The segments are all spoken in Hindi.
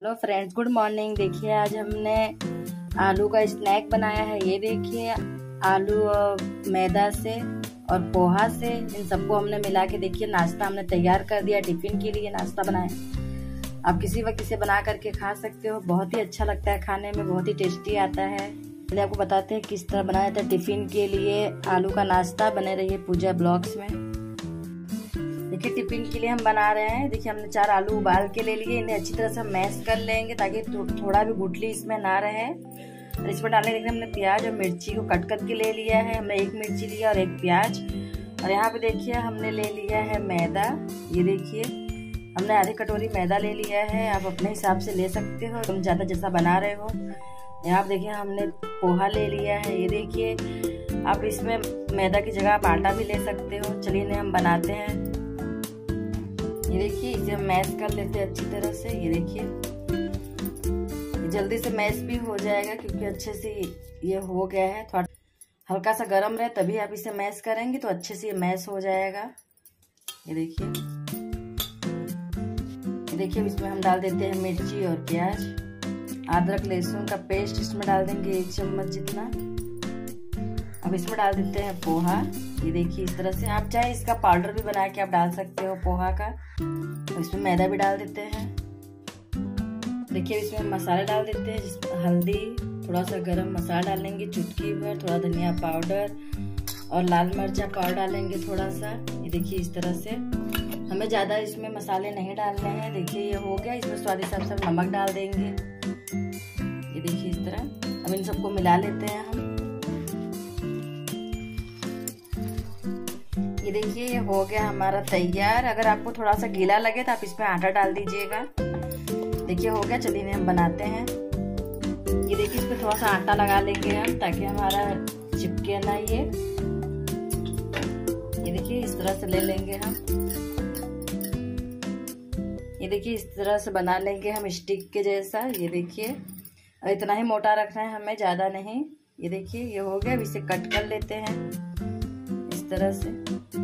Hello friends, good morning. देखिए आज हमने आलू का स्नैक बनाया है। ये देखिए आलू और मैदा से और पोहा से इन सबको हमने मिला के देखिए नाश्ता हमने तैयार कर दिया। टिफिन के लिए नाश्ता बनाया। आप किसी वक्त इसे बना करके खा सकते हो। बहुत ही अच्छा लगता है खाने में, बहुत ही टेस्टी आता है। चलिए आपको बताते हैं किस तरह बनाया जाता है टिफिन के लिए आलू का नाश्ता। बने रहिए पूजा ब्लॉग्स में। देखिए टिफिन के लिए हम बना रहे हैं। देखिए हमने 4 आलू उबाल के ले लिए। इन्हें अच्छी तरह से मैश कर लेंगे ताकि थोड़ा भी गुठली इसमें ना रहे। और इसमें डालने के लिए हमने प्याज और मिर्ची को कट करके ले लिया है। हमने 1 मिर्ची लिया और 1 प्याज। और यहाँ पे देखिए हमने ले लिया है मैदा। ये देखिए हमने आधी कटोरी मैदा ले लिया है। आप अपने हिसाब से ले सकते हो, तुम ज़्यादा जैसा बना रहे हो। यहाँ पे देखिए हमने पोहा ले लिया है। ये देखिए आप इसमें मैदा की जगह आप आटा भी ले सकते हो। चलिए इन्हें हम बनाते हैं। ये देखिए इसे हम मैश कर लेते हैं अच्छी तरह से। ये देखिए जल्दी से मैश भी हो जाएगा क्योंकि अच्छे से ये हो गया है। थोड़ा हल्का सा गर्म रहे तभी आप इसे मैश करेंगे तो अच्छे से ये मैश हो जाएगा। ये देखिए इसमें हम डाल देते हैं मिर्ची और प्याज। अदरक लहसुन का पेस्ट इसमें डाल देंगे 1 चम्मच जितना। अब इसमें डाल देते हैं पोहा। ये देखिए इस तरह से आप चाहे इसका पाउडर भी बना के आप डाल सकते हो पोहा का। तो इसमें मैदा भी डाल देते हैं। देखिए इसमें मसाले डाल देते हैं, जिसमें हल्दी, थोड़ा सा गरम मसाला डालेंगे चुटकी भर, थोड़ा धनिया पाउडर और लाल मिर्चा पाउडर डालेंगे थोड़ा सा। ये देखिए इस तरह से हमें ज़्यादा इसमें मसाले नहीं डालने हैं। देखिए ये हो गया। इसमें स्वाद हिसाब से नमक डाल देंगे। ये देखिए इस तरह। अब इन सबको मिला लेते हैं हम। ये देखिए ये हो गया हमारा तैयार। अगर आपको थोड़ा सा गीला लगे तो आप इसमें आटा डाल दीजिएगा। देखिए हो गया। चलिए हम बनाते हैं। ये देखिए इसमें थोड़ा सा आटा लगा लेंगे हम ताकि हमारा चिपके ना ये देखिए इस तरह से ले लेंगे हम। ये देखिए इस तरह से बना लेंगे हम स्टिक के जैसा। ये देखिए और इतना ही मोटा रखना है हमें, ज़्यादा नहीं। ये देखिए ये हो गया। अब इसे कट कर लेते हैं इस तरह से।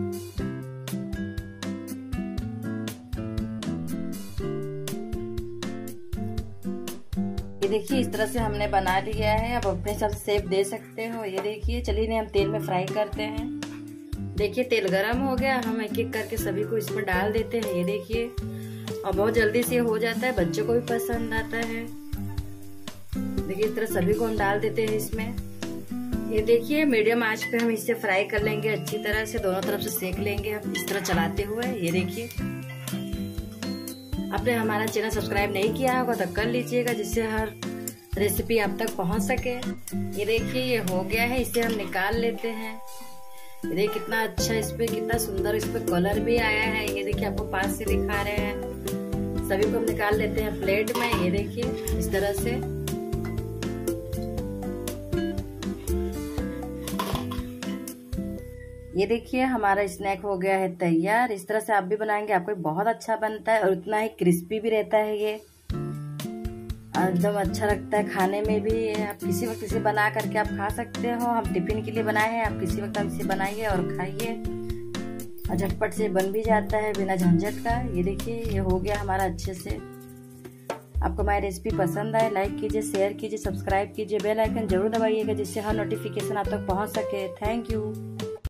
ये देखिए इस तरह से हमने बना लिया है। अब अपने हिसाब से शेप दे सकते हो। ये देखिए चलिए इन्हें हम तेल में फ्राई करते हैं। देखिए तेल गरम हो गया। हम एक एक करके सभी को इसमें डाल देते हैं। ये देखिए और बहुत जल्दी से हो जाता है, बच्चों को भी पसंद आता है। देखिए इस तरह सभी को हम डाल देते हैं इसमें। ये देखिए मीडियम आंच पे हम इसे फ्राई कर लेंगे अच्छी तरह से। दोनों तरफ से सेक लेंगे हम इस तरह चलाते हुए। ये देखिए आपने हमारा चैनल सब्सक्राइब नहीं किया होगा तो कर लीजिएगा, जिससे हर रेसिपी आप तक पहुंच सके। ये देखिए ये हो गया है। इसे हम निकाल लेते हैं। ये देखिए कितना अच्छा इस पे, कितना सुंदर इस पे कलर भी आया है। ये देखिए आपको पास से दिखा रहे हैं। सभी को हम निकाल लेते हैं प्लेट में। ये देखिए इस तरह से। ये देखिए हमारा स्नैक हो गया है तैयार। इस तरह से आप भी बनाएंगे, आपको बहुत अच्छा बनता है और उतना ही क्रिस्पी भी रहता है। ये एकदम अच्छा लगता है खाने में भी। आप किसी वक्त इसे बना करके आप खा सकते हो। हम टिफिन के लिए बनाए हैं, आप किसी वक्त इसे बनाइए और खाइए। और झटपट से बन भी जाता है बिना झंझट का। ये देखिए ये हो गया हमारा अच्छे से। आपको हमारी रेसिपी पसंद आए लाइक कीजिए, शेयर कीजिए, सब्सक्राइब कीजिए, बेल आइकन जरूर दबाइएगा जिससे हर नोटिफिकेशन आप तक पहुंच सके। Thank you.